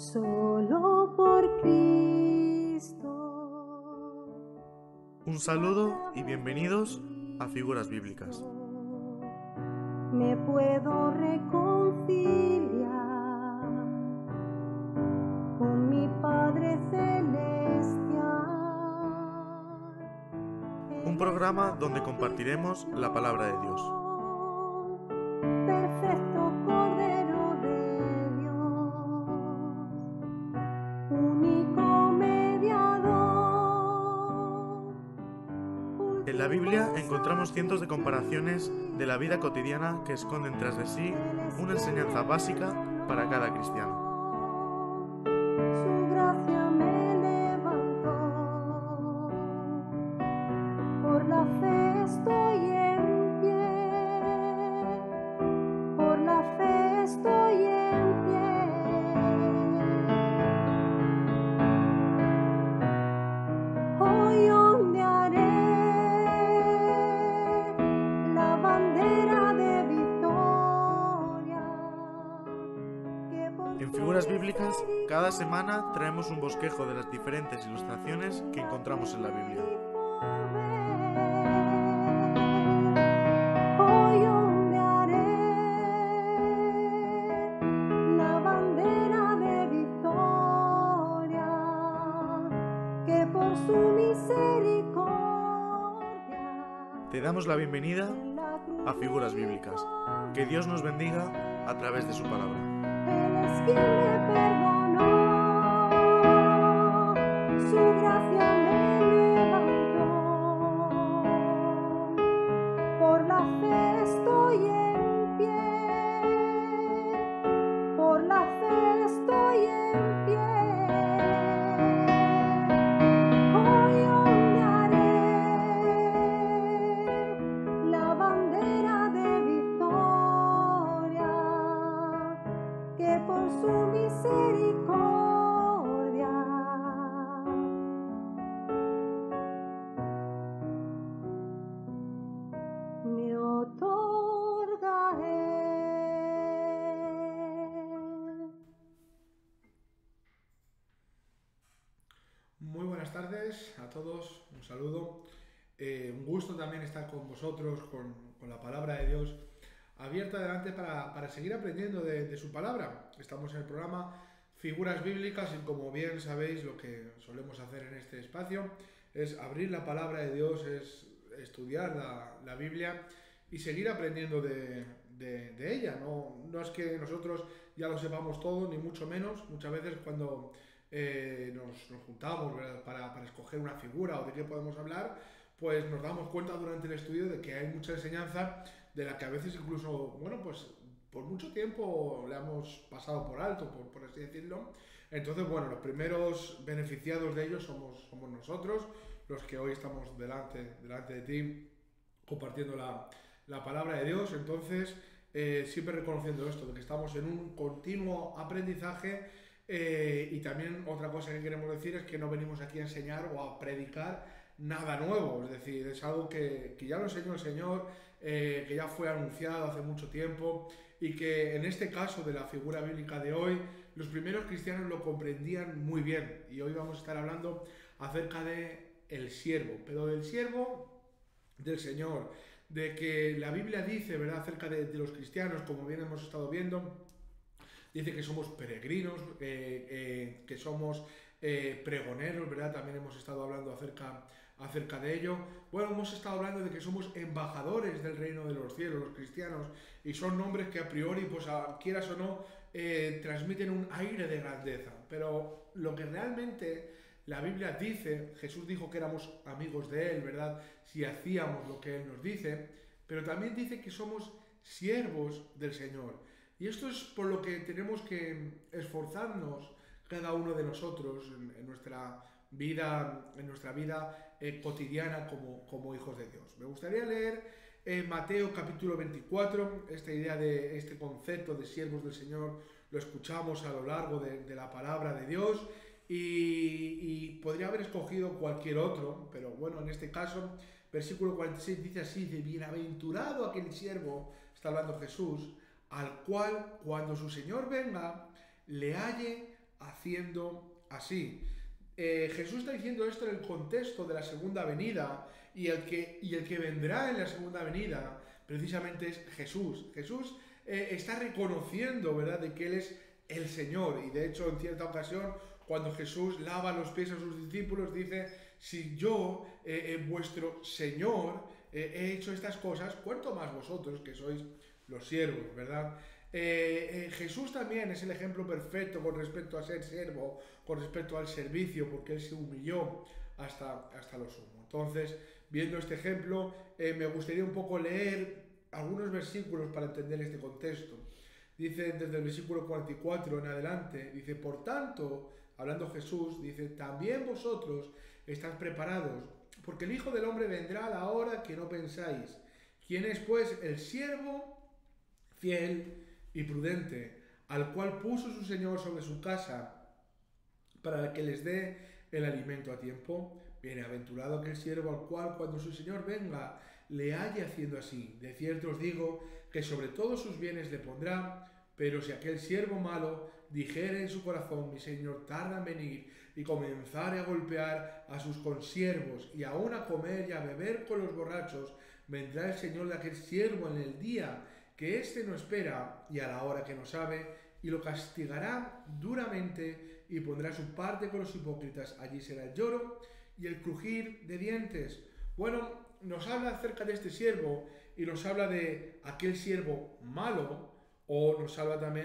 solo por Cristo. Un saludo y bienvenidos a Figuras Bíblicas. Me puedo reconciliar con mi Padre Celestial. Un programa donde compartiremos la palabra de Dios. Perfecto Cordero de Dios, único mediador. En la Biblia encontramos cientos de comparaciones de la vida cotidiana que esconden tras de sí una enseñanza básica para cada cristiano. Su gracia me levantó, por la fe estoy en pie, por la fe estoy en pie. Hoy ondearé la bandera de victoria. En Figuras Bíblicas, cada semana traemos un bosquejo de las diferentes ilustraciones que encontramos en la Biblia. Hoy ondearé la bandera de victoria, que por su misericordia Te damos la bienvenida a Figuras Bíblicas. Que Dios nos bendiga a través de su palabra. Él es quien me perdonó, su gracia me levantó, por la fe estoy en pie, por la fe estoy en pie. Hoy ondearé la bandera de victoria, que por su misericordia me otorga Él. Muy buenas tardes a todos, un saludo. Un gusto también estar con vosotros, con la palabra de Dios abierta delante para seguir aprendiendo de su palabra. Estamos en el programa Figuras Bíblicas y, como bien sabéis, lo que solemos hacer en este espacio es abrir la palabra de Dios, es estudiar la Biblia y seguir aprendiendo de ella. No es que nosotros ya lo sepamos todo, ni mucho menos. Muchas veces cuando nos juntamos, ¿verdad?, para escoger una figura o de qué podemos hablar, pues nos damos cuenta durante el estudio de que hay mucha enseñanza de la que a veces incluso, bueno, pues por mucho tiempo le hemos pasado por alto, por así decirlo. Entonces, bueno, los primeros beneficiados de ello somos nosotros, los que hoy estamos delante de ti compartiendo la palabra de Dios. Entonces, siempre reconociendo esto, de que estamos en un continuo aprendizaje. Y también otra cosa que queremos decir es que no venimos aquí a enseñar o a predicar nada nuevo, es decir, es algo que ya lo enseñó el Señor, que ya fue anunciado hace mucho tiempo y que en este caso de la figura bíblica de hoy, los primeros cristianos lo comprendían muy bien. Y hoy vamos a estar hablando acerca de el siervo, pero del siervo del Señor, de que la Biblia dice, ¿verdad?, acerca de los cristianos, como bien hemos estado viendo. Dice que somos peregrinos, que somos pregoneros, ¿verdad? También hemos estado hablando acerca de ello. Bueno, hemos estado hablando de que somos embajadores del reino de los cielos, los cristianos, y son nombres que a priori, pues quieras o no, transmiten un aire de grandeza. Pero lo que realmente la Biblia dice, Jesús dijo que éramos amigos de Él, ¿verdad?, si hacíamos lo que Él nos dice, pero también dice que somos siervos del Señor. Y esto es por lo que tenemos que esforzarnos cada uno de nosotros en nuestra vida, cotidiana como hijos de Dios. Me gustaría leer Mateo capítulo 24, esta idea de este concepto de siervos del Señor lo escuchamos a lo largo de la palabra de Dios y podría haber escogido cualquier otro, pero bueno, en este caso, versículo 46 dice así, de bienaventurado aquel siervo, está hablando Jesús, al cual cuando su Señor venga le halle haciendo así. Jesús está diciendo esto en el contexto de la segunda venida, y el que vendrá en la segunda venida precisamente es Jesús. Jesús está reconociendo, ¿verdad?, de que Él es el Señor, y de hecho en cierta ocasión cuando Jesús lava los pies a sus discípulos dice: si yo, vuestro Señor, he hecho estas cosas, cuánto más vosotros que sois los siervos, ¿verdad? Jesús también es el ejemplo perfecto con respecto a ser siervo, con respecto al servicio, porque Él se humilló hasta lo sumo. Entonces, viendo este ejemplo, me gustaría un poco leer algunos versículos para entender este contexto. Dice desde el versículo 44 en adelante, dice: por tanto, hablando Jesús, dice: también vosotros estáis preparados, porque el Hijo del Hombre vendrá a la hora que no pensáis. ¿Quién es pues el siervo fiel y prudente, al cual puso su Señor sobre su casa, para que les dé el alimento a tiempo? Bienaventurado aquel siervo al cual, cuando su Señor venga, le halle haciendo así. De cierto os digo que sobre todos sus bienes le pondrá. Pero si aquel siervo malo dijere en su corazón: mi Señor tarda en venir, y comenzare a golpear a sus consiervos, y aún a comer y a beber con los borrachos, vendrá el Señor de aquel siervo en el día que éste no espera y a la hora que no sabe, y lo castigará duramente, y pondrá su parte con los hipócritas. Allí será el lloro y el crujir de dientes. Bueno, nos habla acerca de este siervo, y nos habla de aquel siervo malo, o nos habla también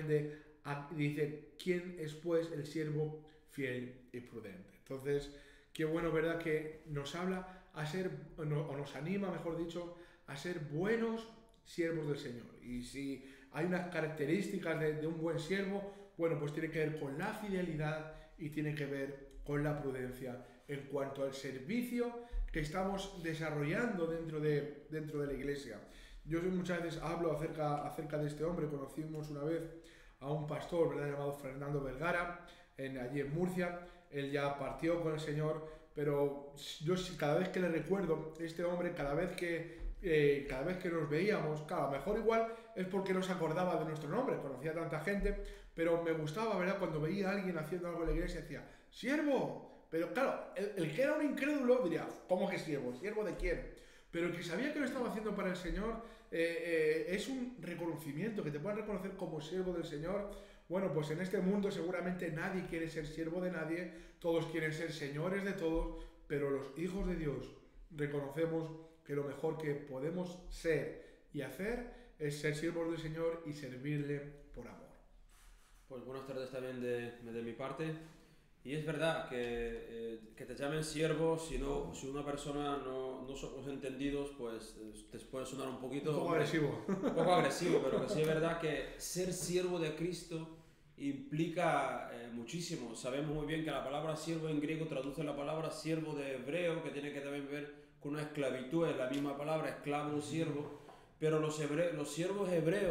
dice: ¿quién es pues el siervo fiel y prudente? Entonces, qué bueno, ¿verdad?, que nos habla a ser, o nos anima, mejor dicho, a ser buenos siervos del Señor. Y si hay unas características de un buen siervo, bueno, pues tiene que ver con la fidelidad y tiene que ver con la prudencia en cuanto al servicio que estamos desarrollando dentro de la iglesia. Yo muchas veces hablo acerca de este hombre. Conocimos una vez a un pastor, ¿verdad?, llamado Fernando Vergara, allí en Murcia. Él ya partió con el Señor, pero yo cada vez que le recuerdo, este hombre, cada vez que nos veíamos, claro, a lo mejor igual es porque no se acordaba de nuestro nombre, conocía a tanta gente, pero me gustaba, ¿verdad?, cuando veía a alguien haciendo algo en la iglesia, decía: ¡siervo! Pero claro, el que era un incrédulo diría: ¿cómo que siervo? ¿Siervo de quién? Pero el que sabía que lo estaba haciendo para el Señor, es un reconocimiento, que te puedan reconocer como siervo del Señor. Bueno, pues en este mundo seguramente nadie quiere ser siervo de nadie, todos quieren ser señores de todos, pero los hijos de Dios reconocemos que lo mejor que podemos ser y hacer es ser siervos del Señor y servirle por amor. Pues buenas tardes también de mi parte. Y es verdad que te llamen siervo, si una persona no somos entendidos, pues te puede sonar un poquito... Un poco agresivo. Un poco agresivo, pero que sí es verdad que ser siervo de Cristo implica muchísimo. Sabemos muy bien que la palabra siervo en griego traduce la palabra siervo de hebreo, que tiene que también ver con una esclavitud, es la misma palabra, esclavo o siervo. Pero los siervos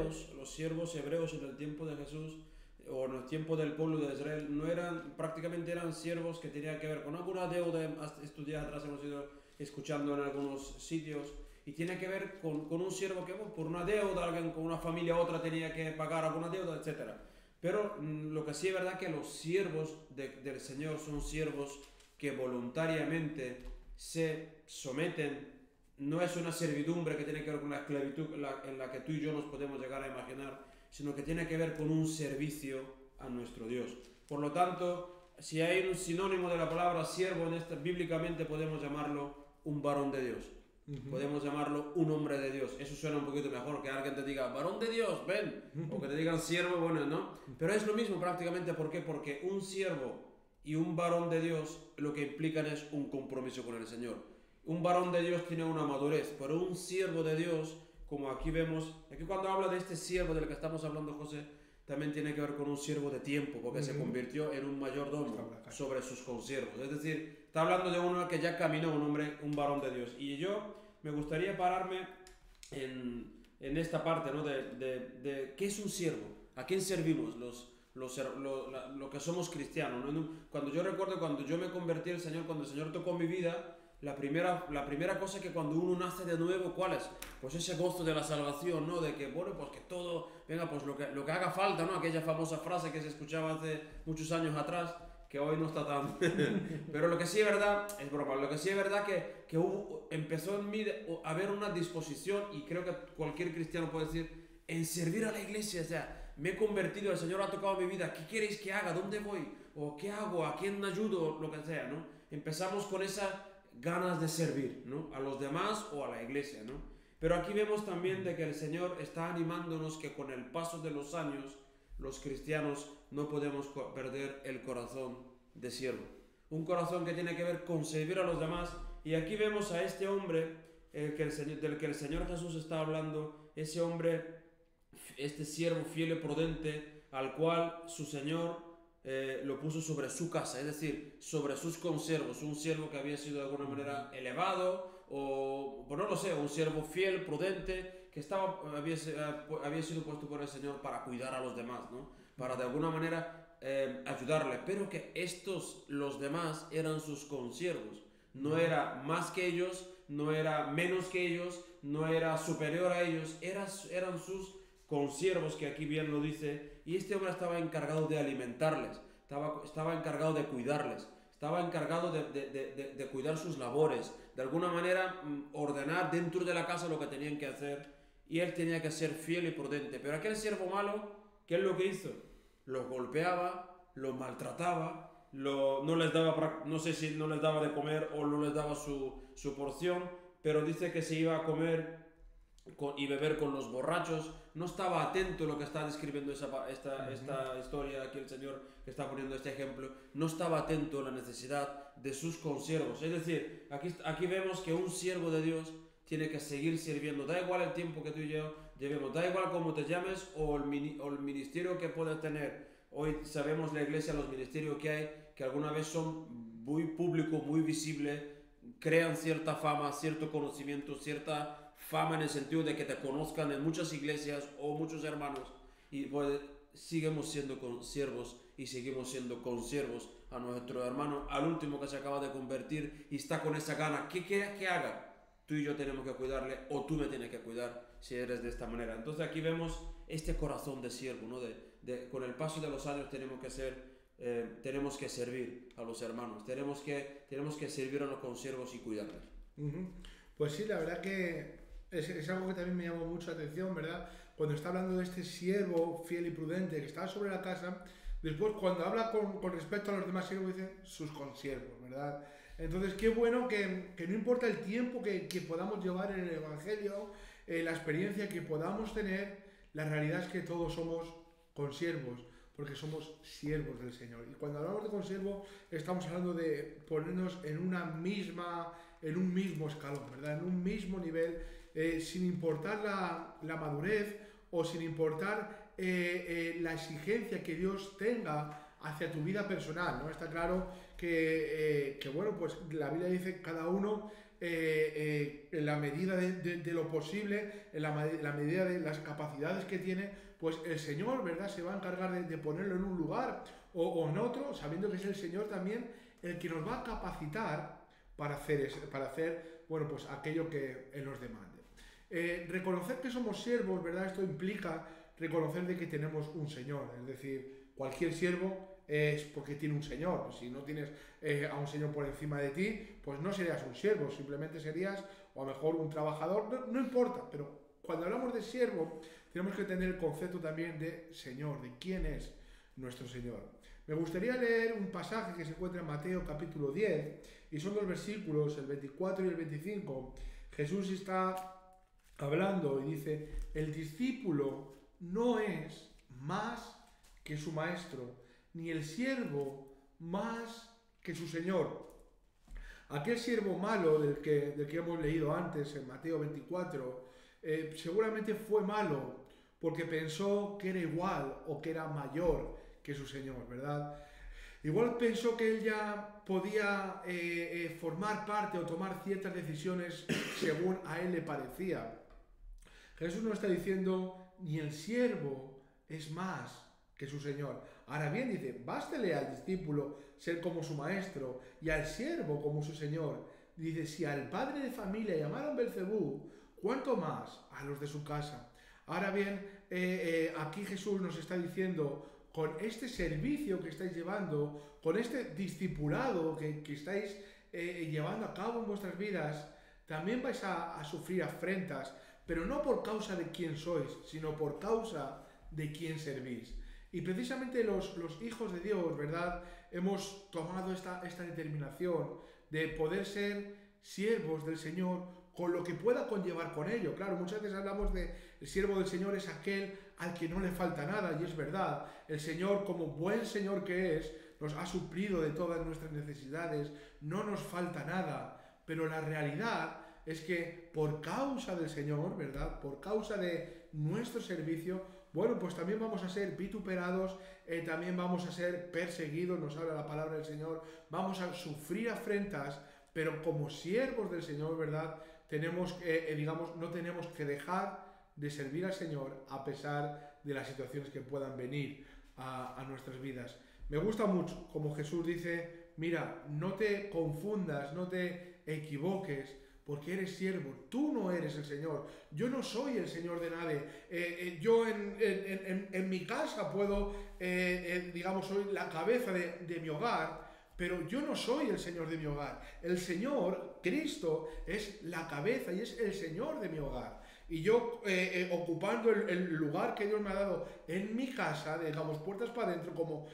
hebreos en el tiempo de Jesús, o en el tiempo del pueblo de Israel, prácticamente eran siervos que tenían que ver con alguna deuda. Estos días atrás hemos ido escuchando en algunos sitios, y tiene que ver con un siervo que por una deuda, alguien con una familia otra tenía que pagar alguna deuda, etc. Pero lo que sí es verdad que los siervos del Señor son siervos que voluntariamente se someten. No es una servidumbre que tiene que ver con la esclavitud en la que tú y yo nos podemos llegar a imaginar, sino que tiene que ver con un servicio a nuestro Dios. Por lo tanto, si hay un sinónimo de la palabra siervo, bíblicamente podemos llamarlo un varón de Dios. Podemos llamarlo un hombre de Dios. Eso suena un poquito mejor que alguien te diga: varón de Dios, ven. O que te digan siervo, bueno, ¿no? Pero es lo mismo prácticamente. ¿Por qué? Porque un siervo y un varón de Dios lo que implican es un compromiso con el Señor. Un varón de Dios tiene una madurez, pero un siervo de Dios, como aquí vemos, aquí cuando habla de este siervo del que estamos hablando, José, también tiene que ver con un siervo de tiempo, porque se convirtió en un mayordomo sobre sus consiervos. Es decir, está hablando de uno que ya caminó, un varón de Dios. Y yo me gustaría pararme en esta parte, ¿no? de qué es un siervo, a quién servimos lo que somos cristianos, ¿no? Cuando yo recuerdo, cuando yo me convertí al Señor, cuando el Señor tocó mi vida, la primera cosa que cuando uno nace de nuevo, ¿cuál es? Pues ese gozo de la salvación, ¿no? De que, bueno, pues que todo, venga, pues lo que haga falta, ¿no? Aquella famosa frase que se escuchaba hace muchos años atrás, que hoy no está tan... Pero lo que sí es verdad, es broma, lo que sí es verdad que empezó en mí a haber una disposición, y creo que cualquier cristiano puede decir, en servir a la iglesia. O sea, me he convertido, el Señor ha tocado mi vida, ¿qué queréis que haga? ¿Dónde voy? ¿O qué hago? ¿A quién ayudo? Lo que sea, ¿no? Empezamos con esas ganas de servir, ¿no? A los demás o a la iglesia, ¿no? Pero aquí vemos también de que el Señor está animándonos que con el paso de los años, los cristianos no podemos perder el corazón de siervo. Un corazón que tiene que ver con servir a los demás. Y aquí vemos a este hombre del que el Señor Jesús está hablando, ese hombre, este siervo fiel y prudente, al cual su Señor lo puso sobre su casa, es decir, sobre sus consiervos, un siervo que había sido de alguna manera elevado, o pues no lo sé, un siervo fiel, prudente, que había sido puesto por el Señor para cuidar a los demás, ¿no? Para de alguna manera ayudarle, pero que los demás, eran sus consiervos, no era más que ellos, no era menos que ellos, no era superior a ellos, eran sus consiervos, que aquí bien lo dice, y este hombre estaba encargado de alimentarles, estaba encargado de cuidarles, estaba encargado de cuidar sus labores, de alguna manera ordenar dentro de la casa lo que tenían que hacer, y él tenía que ser fiel y prudente. Pero aquel siervo malo, ¿qué es lo que hizo? Los golpeaba, los maltrataba, no les daba, no sé si no les daba de comer o no les daba su porción, pero dice que se iba a comer y beber con los borrachos. No estaba atento a lo que está describiendo esta historia aquí el Señor, que está poniendo este ejemplo. No estaba atento a la necesidad de sus consiervos. Es decir, aquí vemos que un siervo de Dios tiene que seguir sirviendo. Da igual el tiempo que tú y yo llevemos, da igual cómo te llames o el ministerio que puedas tener. Hoy sabemos la iglesia, los ministerios que hay, que alguna vez son muy públicos, muy visibles, crean cierta fama, cierto conocimiento, cierta fama en el sentido de que te conozcan en muchas iglesias o muchos hermanos, y pues seguimos siendo consiervos y seguimos siendo consiervos a nuestro hermano, al último que se acaba de convertir y está con esa gana. ¿Qué quieres que haga? Tú y yo tenemos que cuidarle, o tú me tienes que cuidar si eres de esta manera. Entonces aquí vemos este corazón de siervo, ¿no? Con el paso de los años tenemos que servir a los hermanos, tenemos que servir a los consiervos y cuidarles. Pues sí, la verdad que es algo que también me llamó mucho la atención, ¿verdad? Cuando está hablando de este siervo fiel y prudente que está sobre la casa, después cuando habla con respecto a los demás siervos dice sus consiervos, ¿verdad? Entonces qué bueno que no importa el tiempo que podamos llevar en el Evangelio, la experiencia que podamos tener, la realidad es que todos somos consiervos, porque somos siervos del Señor. Y cuando hablamos de consiervo, estamos hablando de ponernos en un mismo escalón, ¿verdad? En un mismo nivel, sin importar la madurez o sin importar la exigencia que Dios tenga hacia tu vida personal, ¿no? Está claro que bueno, pues la Biblia dice cada uno en la medida de lo posible, en la medida de las capacidades que tiene, pues el Señor, ¿verdad?, se va a encargar de ponerlo en un lugar o en otro, sabiendo que es el Señor también el que nos va a capacitar para hacer, bueno, pues aquello que Él nos demande. Reconocer que somos siervos, ¿verdad? Esto implica reconocer de que tenemos un Señor, es decir, cualquier siervo es porque tiene un Señor. Si no tienes a un Señor por encima de ti, pues no serías un siervo, simplemente serías o a lo mejor un trabajador, no importa, pero cuando hablamos de siervo tenemos que tener el concepto también de Señor, de quién es nuestro Señor. Me gustaría leer un pasaje que se encuentra en Mateo capítulo 10 y son dos versículos, el 24 y el 25. Jesús está hablando y dice: el discípulo no es más que su maestro, ni el siervo más que su señor. Aquel siervo malo del que hemos leído antes en Mateo 24, seguramente fue malo porque pensó que era igual o que era mayor que su señor, ¿verdad? Igual pensó que él ya podía formar parte o tomar ciertas decisiones según a él le parecía. Jesús nos está diciendo: ni el siervo es más que su señor. Ahora bien, dice, bástele al discípulo ser como su maestro y al siervo como su señor. Dice, si al padre de familia llamaron Belcebú, ¿cuánto más a los de su casa? Ahora bien, aquí Jesús nos está diciendo, con este servicio que estáis llevando, con este discipulado que estáis llevando a cabo en vuestras vidas, también vais a sufrir afrentas, pero no por causa de quién sois, sino por causa de quién servís. Y precisamente los hijos de Dios, ¿verdad? Hemos tomado esta determinación de poder ser siervos del Señor con lo que pueda conllevar con ello. Claro, muchas veces hablamos de el siervo del Señor es aquel al que no le falta nada, y es verdad. El Señor, como buen Señor que es, nos ha suplido de todas nuestras necesidades, no nos falta nada, pero la realidad es que por causa del Señor, ¿verdad? Por causa de nuestro servicio, bueno, pues también vamos a ser vituperados, también vamos a ser perseguidos, nos habla la palabra del Señor, vamos a sufrir afrentas, pero como siervos del Señor, ¿verdad? Tenemos, no tenemos que dejar de servir al Señor a pesar de las situaciones que puedan venir a nuestras vidas. Me gusta mucho como Jesús dice, mira, no te confundas, no te equivoques, porque eres siervo, tú no eres el Señor, yo no soy el Señor de nadie, yo en mi casa puedo, soy la cabeza de mi hogar, pero yo no soy el Señor de mi hogar. El Señor, Cristo, es la cabeza y es el Señor de mi hogar. Y yo, ocupando el lugar que Dios me ha dado en mi casa, digamos, puertas para adentro, como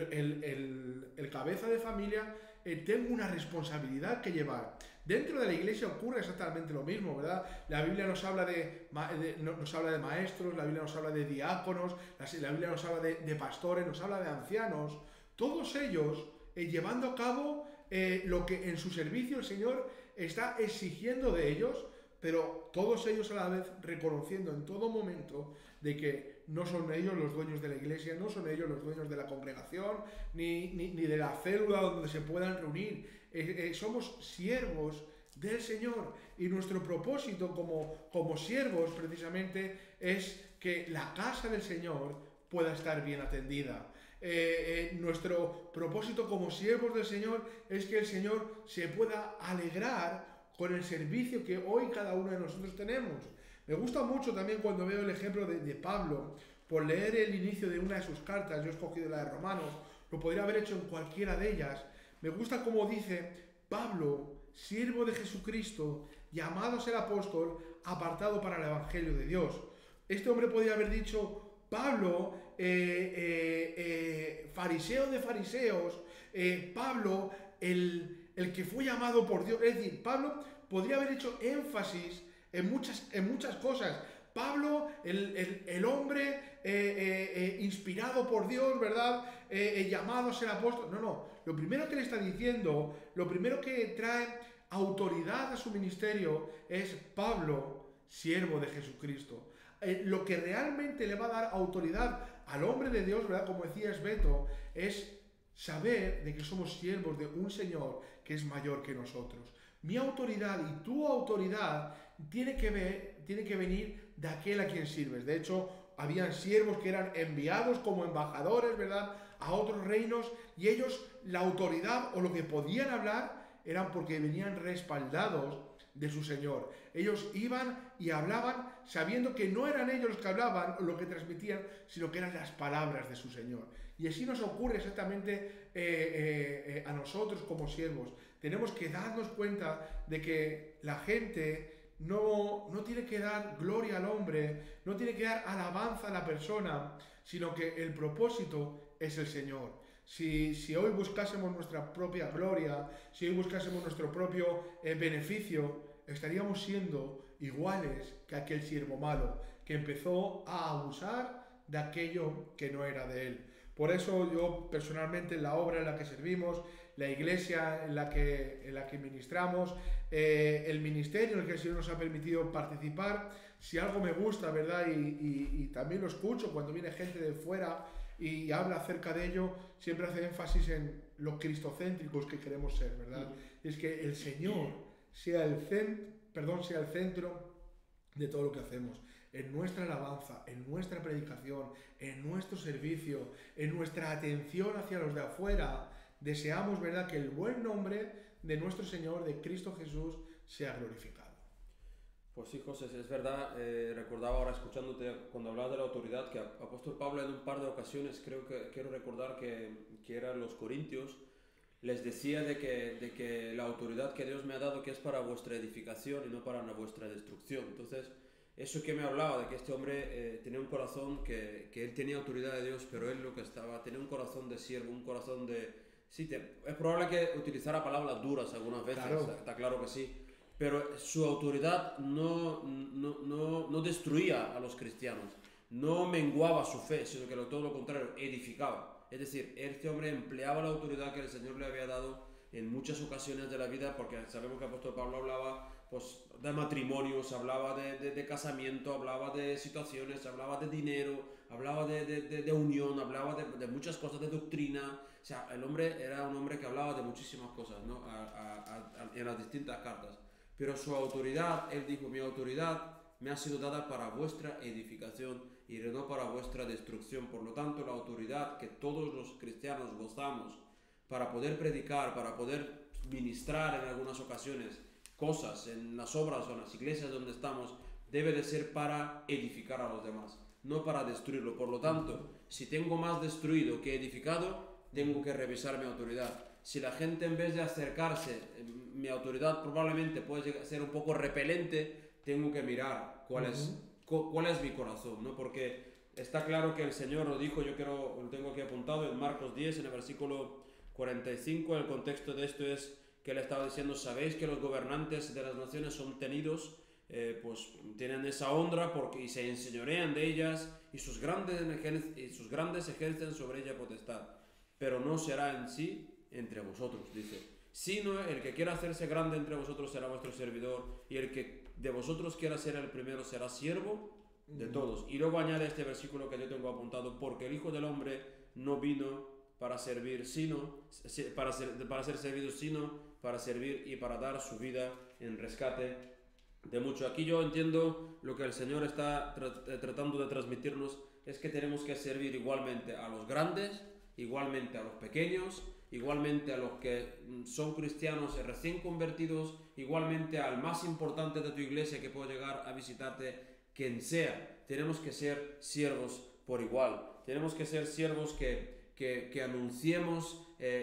el cabeza de familia, tengo una responsabilidad que llevar. Dentro de la iglesia ocurre exactamente lo mismo, ¿verdad? La Biblia nos habla de maestros, la Biblia nos habla de diáconos, la Biblia nos habla de pastores, nos habla de ancianos. Todos ellos llevando a cabo lo que en su servicio el Señor está exigiendo de ellos, pero todos ellos a la vez reconociendo en todo momento de que no son ellos los dueños de la iglesia, no son ellos los dueños de la congregación, ni de la célula donde se puedan reunir. Somos siervos del Señor, y nuestro propósito como siervos precisamente es que la casa del Señor pueda estar bien atendida. Nuestro propósito como siervos del Señor es que el Señor se pueda alegrar con el servicio que hoy cada uno de nosotros tenemos. Me gusta mucho también cuando veo el ejemplo de Pablo, por leer el inicio de una de sus cartas. Yo he escogido la de Romanos, lo podría haber hecho en cualquiera de ellas. Me gusta como dice Pablo, siervo de Jesucristo, llamado a ser apóstol, apartado para el Evangelio de Dios. Este hombre podría haber dicho, Pablo, fariseo de fariseos, Pablo, el que fue llamado por Dios. Es decir, Pablo podría haber hecho énfasis en muchas cosas. Pablo, el hombre inspirado por Dios, ¿verdad? Llamado a ser apóstol. No. Lo primero que le está diciendo, lo primero que trae autoridad a su ministerio es Pablo, siervo de Jesucristo. Lo que realmente le va a dar autoridad al hombre de Dios, ¿verdad? Como decía Esbeto, es saber de que somos siervos de un Señor que es mayor que nosotros. Mi autoridad y tu autoridad tiene que venir de aquel a quien sirves. De hecho, habían siervos que eran enviados como embajadores, ¿verdad?, a otros reinos, y ellos, la autoridad o lo que podían hablar eran porque venían respaldados de su Señor. Ellos iban y hablaban sabiendo que no eran ellos los que hablaban o lo que transmitían, sino que eran las palabras de su Señor. Y así nos ocurre exactamente a nosotros como siervos. Tenemos que darnos cuenta de que la gente no tiene que dar gloria al hombre, no tiene que dar alabanza a la persona, sino que el propósito es el Señor. Si hoy buscásemos nuestra propia gloria, si hoy buscásemos nuestro propio beneficio, estaríamos siendo iguales que aquel siervo malo que empezó a abusar de aquello que no era de él. Por eso yo personalmente, en la obra en la que servimos, la iglesia en la que ministramos, el ministerio en el que el Señor nos ha permitido participar, si algo me gusta, ¿verdad? Y también lo escucho cuando viene gente de fuera y habla acerca de ello, siempre hace énfasis en lo cristocéntricos que queremos ser, ¿verdad? Es que el Señor sea el centro de todo lo que hacemos. En nuestra alabanza, en nuestra predicación, en nuestro servicio, en nuestra atención hacia los de afuera, deseamos, ¿verdad?, que el buen nombre de nuestro Señor, de Cristo Jesús, sea glorificado. Pues sí, José, es verdad. Recordaba ahora escuchándote cuando hablabas de la autoridad que apóstol Pablo en un par de ocasiones, quiero recordar que eran los corintios, les decía de que la autoridad que Dios me ha dado que es para vuestra edificación y no para vuestra destrucción. Entonces, eso que me hablaba de que este hombre tenía un corazón, que él tenía autoridad de Dios, pero él lo que tenía un corazón de siervo, un corazón de... Sí, es probable que utilizara palabras duras algunas veces, Claro. está claro que sí, pero su autoridad no destruía a los cristianos, no menguaba su fe, sino que todo lo contrario, edificaba. Es decir, este hombre empleaba la autoridad que el Señor le había dado en muchas ocasiones de la vida, porque sabemos que el apóstol Pablo hablaba pues, de matrimonios, hablaba de casamiento, hablaba de situaciones, hablaba de dinero, hablaba de unión, hablaba de muchas cosas, de doctrina. O sea, el hombre era un hombre que hablaba de muchísimas cosas, ¿no? En las distintas cartas. Pero su autoridad, él dijo, mi autoridad me ha sido dada para vuestra edificación y no para vuestra destrucción. Por lo tanto, la autoridad que todos los cristianos gozamos para poder predicar, para poder ministrar en algunas ocasiones cosas en las obras o en las iglesias donde estamos, debe de ser para edificar a los demás, no para destruirlo. Por lo tanto, si tengo más destruido que edificado, tengo que revisar mi autoridad. Si la gente en vez de acercarse, mi autoridad probablemente puede ser un poco repelente, tengo que mirar cuál es mi corazón, ¿no? Porque está claro que el Señor lo dijo, lo tengo aquí apuntado en Marcos 10, en el versículo 45, el contexto de esto es que él estaba diciendo, sabéis que los gobernantes de las naciones son tenidos, pues tienen esa honra y se enseñorean de ellas y sus grandes ejercen sobre ella potestad, pero no será en sí entre vosotros, dice, sino el que quiera hacerse grande entre vosotros será vuestro servidor y el que de vosotros quiera ser el primero será siervo de todos. Y luego añade este versículo que yo tengo apuntado, porque el Hijo del Hombre no vino para servir, para ser servido, sino para servir y para dar su vida en rescate de mucho. Aquí yo entiendo lo que el Señor está tratando de transmitirnos, es que tenemos que servir igualmente a los grandes, igualmente a los pequeños, igualmente a los que son cristianos recién convertidos, igualmente al más importante de tu iglesia que puede llegar a visitarte, quien sea. Tenemos que ser siervos por igual. Tenemos que ser siervos que anunciemos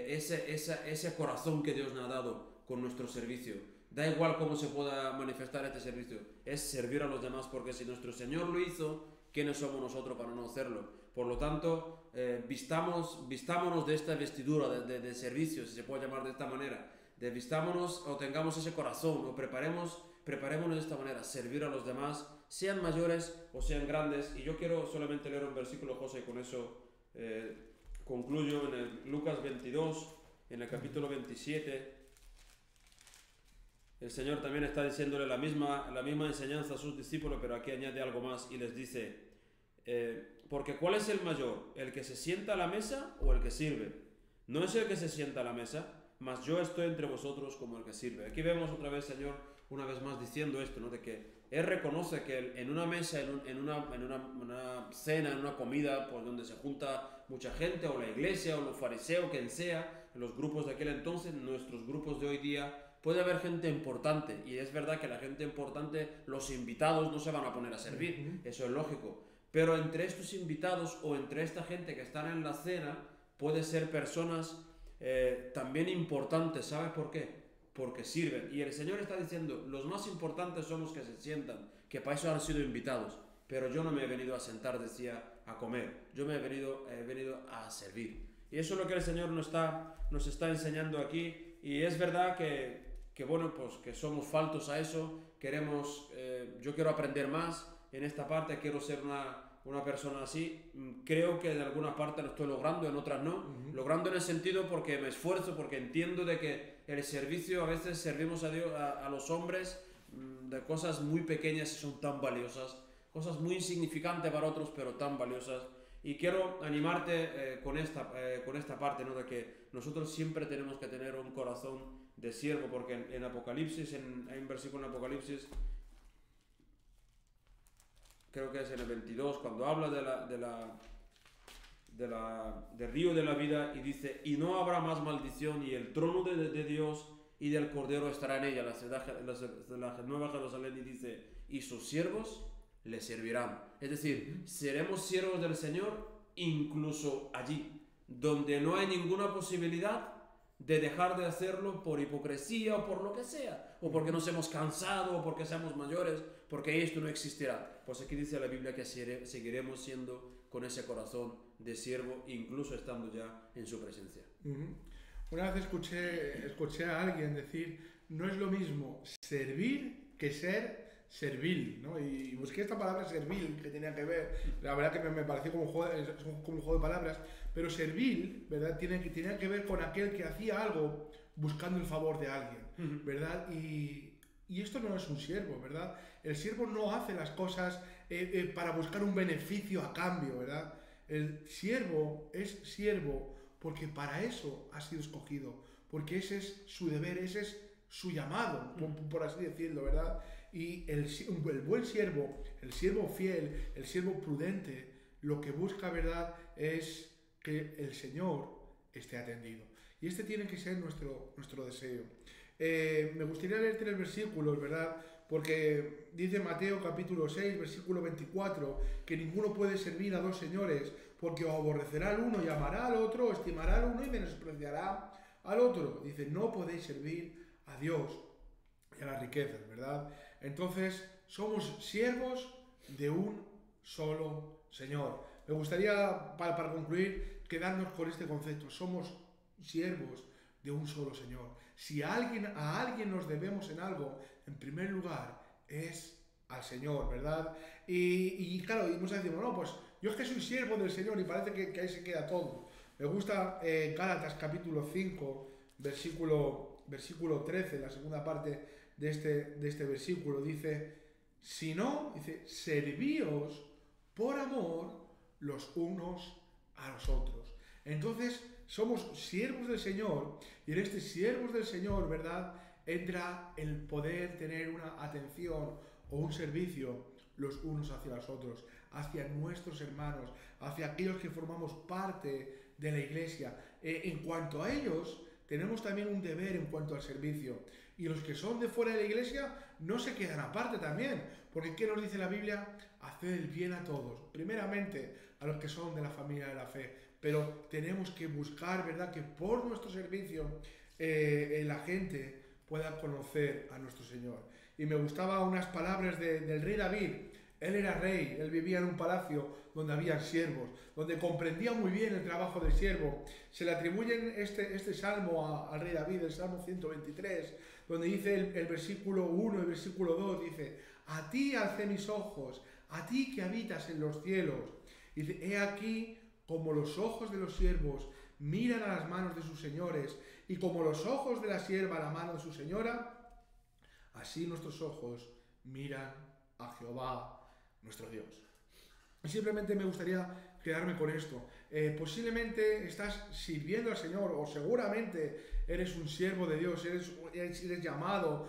ese corazón que Dios nos ha dado con nuestro servicio. Da igual cómo se pueda manifestar este servicio, es servir a los demás, porque si nuestro Señor lo hizo, ¿quiénes somos nosotros para no hacerlo? Por lo tanto, vistámonos de esta vestidura de servicio, si se puede llamar de esta manera, vistámonos o tengamos ese corazón, o preparémonos de esta manera, servir a los demás, sean mayores o sean grandes. Y yo quiero solamente leer un versículo, José, y con eso concluyo, en el Lucas 22, en el capítulo 27. El Señor también está diciéndole la misma enseñanza a sus discípulos, pero aquí añade algo más y les dice, porque ¿cuál es el mayor? ¿El que se sienta a la mesa o el que sirve? No es el que se sienta a la mesa, mas yo estoy entre vosotros como el que sirve. Aquí vemos otra vez, Señor, una vez más diciendo esto, ¿no? De que Él reconoce que en una mesa, en una cena, en una comida, pues donde se junta mucha gente, o la iglesia, o los fariseos, quien sea, los grupos de aquel entonces, nuestros grupos de hoy día, puede haber gente importante, y es verdad que la gente importante, los invitados no se van a poner a servir, eso es lógico, pero entre estos invitados o entre esta gente que están en la cena, puede ser personas también importantes. ¿Sabes por qué? Porque sirven, y el Señor está diciendo, los más importantes son los que se sientan, que para eso han sido invitados, pero yo no me he venido a sentar, decía, a comer, yo he venido a servir, y eso es lo que el Señor nos está enseñando aquí. Y es verdad que bueno, pues que somos faltos a eso, yo quiero aprender más en esta parte, quiero ser una persona así, creo que en alguna parte lo estoy logrando, en otras no, logrando en el sentido porque me esfuerzo, porque entiendo de que el servicio, a veces servimos a Dios, a los hombres, de cosas muy pequeñas y son tan valiosas, cosas muy insignificantes para otros, pero tan valiosas. Y quiero animarte con esta parte, ¿no? De que nosotros siempre tenemos que tener un corazón de siervo, porque en Apocalipsis, hay un versículo en Apocalipsis, creo que es en el 22, cuando habla del río de la vida, y dice, y no habrá más maldición, y el trono de Dios y del Cordero estará en ella, la Nueva Jerusalén, y dice, y sus siervos le servirán. Es decir, seremos siervos del Señor incluso allí, donde no hay ninguna posibilidad de dejar de hacerlo por hipocresía o por lo que sea, o porque nos hemos cansado, o porque seamos mayores, porque esto no existirá. Pues aquí dice la Biblia que seguiremos siendo con ese corazón de siervo, incluso estando ya en su presencia. Una vez escuché a alguien decir, no es lo mismo servir que ser servil, ¿no? Y busqué esta palabra servil, que tenía que ver, la verdad que me pareció como un juego de palabras, pero servil, ¿verdad? Tenía que ver con aquel que hacía algo buscando el favor de alguien, ¿verdad? Y esto no es un siervo, ¿verdad? El siervo no hace las cosas para buscar un beneficio a cambio, ¿verdad? El siervo es siervo porque para eso ha sido escogido, porque ese es su deber, ese es su llamado, por así decirlo, ¿verdad? Y el buen siervo, el siervo fiel, el siervo prudente, lo que busca, ¿verdad?, es que el Señor esté atendido. Y este tiene que ser nuestro deseo. Me gustaría leer 3 versículos, ¿verdad? Porque dice Mateo capítulo 6, versículo 24, que ninguno puede servir a 2 señores, porque o aborrecerá al uno y amará al otro, o estimará al uno y menospreciará al otro. Dice, no podéis servir a Dios y a las riquezas, ¿verdad? Entonces, somos siervos de un solo Señor. Me gustaría, para concluir, quedarnos con este concepto. Somos siervos de un solo Señor. Si a alguien nos debemos en algo, en primer lugar, es al Señor, ¿verdad? Y claro, y muchas veces decimos, no, pues yo es que soy siervo del Señor, y parece que ahí se queda todo. Me gusta Gálatas capítulo 5, versículo 13, la segunda parte de este versículo, dice, si no, dice, servíos por amor los unos a los otros. Entonces, somos siervos del Señor, y en este siervos del Señor, ¿verdad?, entra el poder tener una atención o un servicio los unos hacia los otros, hacia nuestros hermanos, hacia aquellos que formamos parte de la iglesia. En cuanto a ellos, tenemos también un deber en cuanto al servicio. Y los que son de fuera de la iglesia no se quedan aparte también, porque ¿qué nos dice la Biblia? Hacer el bien a todos, primeramente a los que son de la familia de la fe, pero tenemos que buscar, ¿verdad?, que por nuestro servicio la gente pueda conocer a nuestro Señor. Y me gustaban unas palabras del rey David. Él era rey, él vivía en un palacio donde había siervos, donde comprendía muy bien el trabajo del siervo. Se le atribuyen este salmo al rey David, el Salmo 123, donde dice el versículo 1 y el versículo 2, dice, a ti alcé mis ojos, a ti que habitas en los cielos. Dice, he aquí como los ojos de los siervos miran a las manos de sus señores, y como los ojos de la sierva a la mano de su señora, así nuestros ojos miran a Jehová, nuestro Dios. Y simplemente me gustaría quedarme con esto. Posiblemente estás sirviendo al Señor, o seguramente eres un siervo de Dios, eres llamado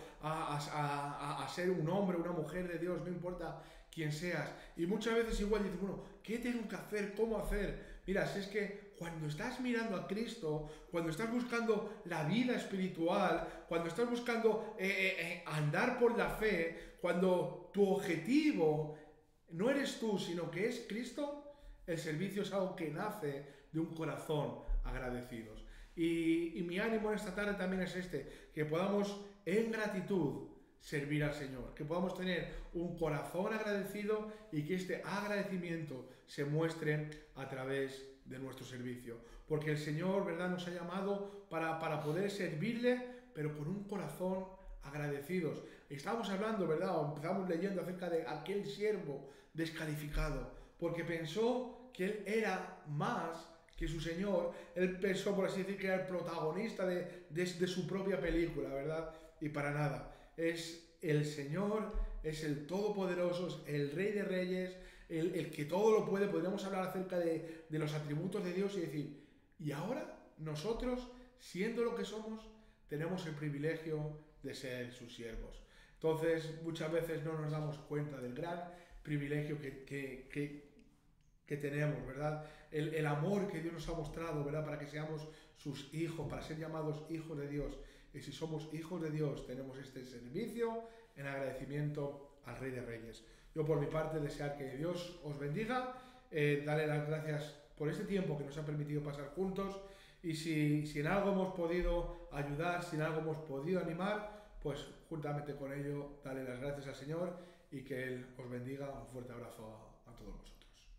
a ser un hombre, una mujer de Dios, no importa quién seas. Y muchas veces igual dices, bueno, ¿qué tengo que hacer? ¿Cómo hacer? Mira, si es que cuando estás mirando a Cristo, cuando estás buscando la vida espiritual, cuando estás buscando andar por la fe, cuando tu objetivo no eres tú, sino que es Cristo, el servicio es algo que nace de un corazón agradecidos. Y mi ánimo en esta tarde también es que podamos en gratitud servir al Señor, que podamos tener un corazón agradecido y que este agradecimiento se muestre a través de nuestro servicio. Porque el Señor, ¿verdad?, nos ha llamado para poder servirle, pero con un corazón agradecidos. Estamos hablando, ¿verdad?, o empezamos leyendo acerca de aquel siervo descalificado, porque pensó que él era más que su Señor. Él pensó, por así decir, que era el protagonista de su propia película, ¿verdad? Y para nada. Es el Señor, es el Todopoderoso, es el Rey de Reyes, el que todo lo puede. Podríamos hablar acerca de los atributos de Dios y decir, y ahora nosotros, siendo lo que somos, tenemos el privilegio de ser sus siervos. Entonces, muchas veces no nos damos cuenta del gran privilegio que tenemos, ¿verdad? El amor que Dios nos ha mostrado, ¿verdad?, para que seamos sus hijos, para ser llamados hijos de Dios. y si somos hijos de Dios, tenemos este servicio en agradecimiento al Rey de Reyes. Yo por mi parte desear que Dios os bendiga, darle las gracias por este tiempo que nos ha permitido pasar juntos, y si en algo hemos podido ayudar, si en algo hemos podido animar, pues juntamente con ello darle las gracias al Señor y que Él os bendiga. Un fuerte abrazo a todos vosotros.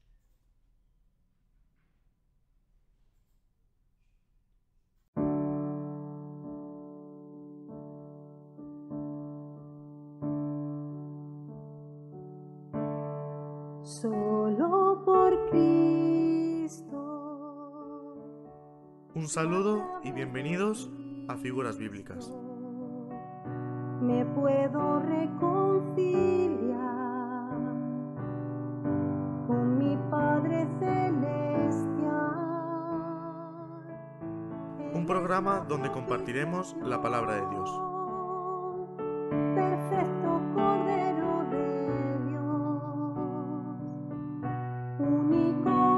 Solo por Cristo. Un saludo y bienvenidos a Figuras Bíblicas. Me puedo reconciliar con mi Padre Celestial. Un programa donde compartiremos la palabra de Dios. Perfecto Cordero de Dios, único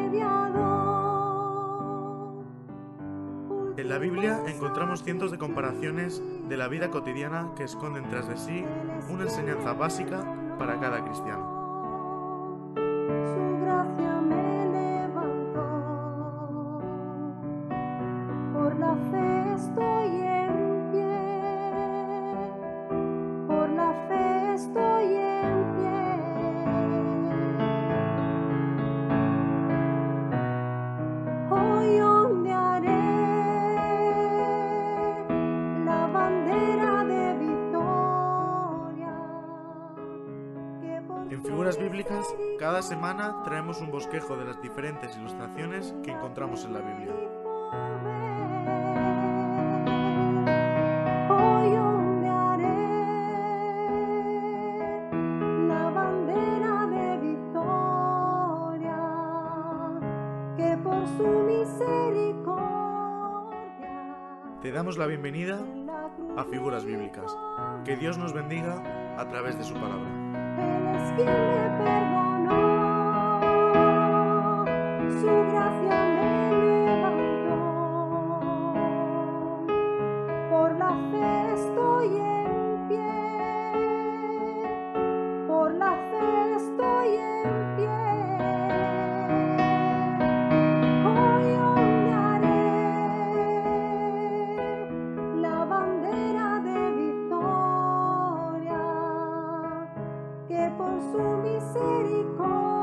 mediador. En la Biblia encontramos cientos de comparaciones de la vida cotidiana que esconden tras de sí una enseñanza básica para cada cristiano. Su gracia me levantó, por la fe estoy en pie, por la fe estoy en pie. Hoy ondearé la bandera de victoria. En Figuras Bíblicas, cada semana traemos un bosquejo de las diferentes ilustraciones que encontramos en la Biblia. Hoy ondearé la bandera de victoria, que por su misericordia Te damos la bienvenida a Figuras Bíblicas. Que Dios nos bendiga a través de su palabra. Él es quien me perdonó, su gracia me levantó, por la fe estoy en pie, por la fe estoy en pie. Hoy ondearé la bandera de victoria, que por su misericordia